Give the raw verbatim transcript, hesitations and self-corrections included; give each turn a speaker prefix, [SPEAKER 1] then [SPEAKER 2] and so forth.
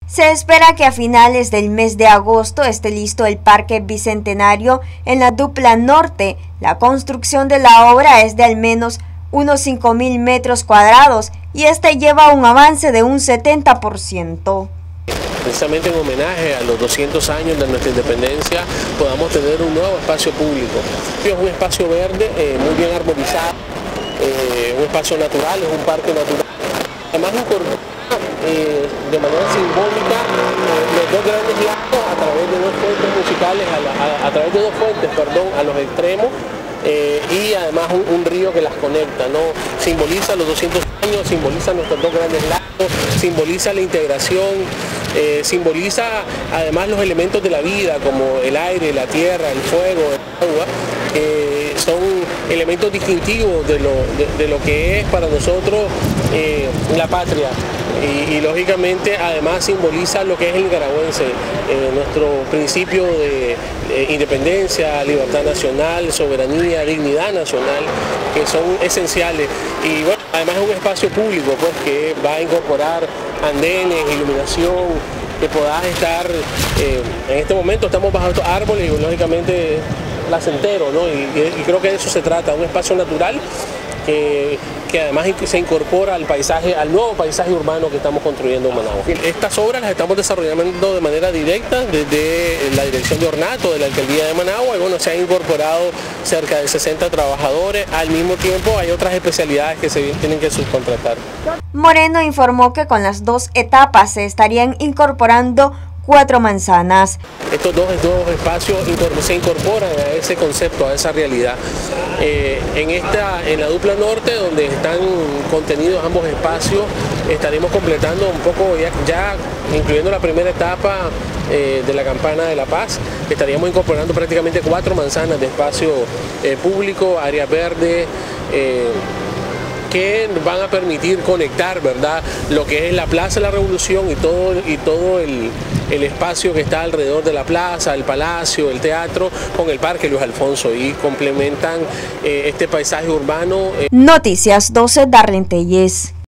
[SPEAKER 1] Se espera que a finales del mes de agosto esté listo el Parque Bicentenario en la Dupla Norte. La construcción de la obra es de al menos unos cinco mil metros cuadrados y este lleva un avance de un setenta por ciento.
[SPEAKER 2] Precisamente en homenaje a los doscientos años de nuestra independencia, podamos tener un nuevo espacio público. Es un espacio verde, eh, muy bien armonizado, eh, un espacio natural, es un parque natural. Además incorpora eh, de manera simbólica eh, los dos grandes lagos a través de dos fuentes musicales, a, la, a, a través de dos fuentes, perdón, a los extremos. Eh, y además un, un río que las conecta, ¿no? Simboliza los doscientos años, simboliza nuestros dos grandes lagos, simboliza la integración, eh, simboliza además los elementos de la vida como el aire, la tierra, el fuego, el agua, que son elementos distintivos de lo, de, de lo que es para nosotros eh, la patria. Y, y lógicamente además simboliza lo que es el nicaragüense, eh, nuestro principio de eh, independencia, libertad nacional, soberanía, dignidad nacional, que son esenciales. Y bueno, además es un espacio público pues, que va a incorporar andenes, iluminación, que puedas estar, eh, en este momento estamos bajo estos árboles y lógicamente placentero, ¿no? Y, y creo que de eso se trata, un espacio natural que, que además se incorpora al paisaje, al nuevo paisaje urbano que estamos construyendo en Managua. Estas obras las estamos desarrollando de manera directa desde la Dirección de Ornato de la Alcaldía de Managua y bueno, se han incorporado cerca de sesenta trabajadores. Al mismo tiempo hay otras especialidades que se tienen que subcontratar.
[SPEAKER 1] Moreno informó que con las dos etapas se estarían incorporando cuatro manzanas.
[SPEAKER 2] Estos dos, dos espacios se incorporan a ese concepto, a esa realidad. Eh, en, esta, en la Dupla Norte, donde están contenidos ambos espacios, estaremos completando un poco, ya, ya incluyendo la primera etapa eh, de la Campana de la Paz, estaríamos incorporando prácticamente cuatro manzanas de espacio eh, público, áreas verdes, eh, que van a permitir conectar, ¿verdad?, lo que es la Plaza de la Revolución y todo, y todo el, el espacio que está alrededor de la plaza, el palacio, el teatro, con el Parque Luis Alfonso y complementan eh, este paisaje urbano.
[SPEAKER 1] Noticias doce, Darlene Telles.